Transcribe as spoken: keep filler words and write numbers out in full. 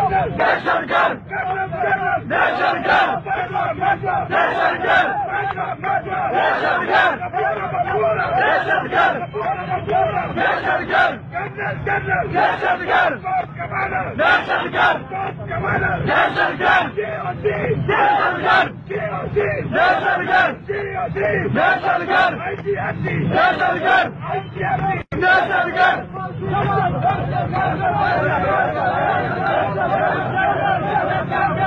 Dehşetgar! Dehşetgar! Dehşetgar! Dehşetgar! Dehşetgar! Dehşetgar! Dehşetgar! Dehşetgar! Dehşetgar! Dehşetgar! Dehşetgar! Dehşetgar! Dehşetgar! Dehşetgar!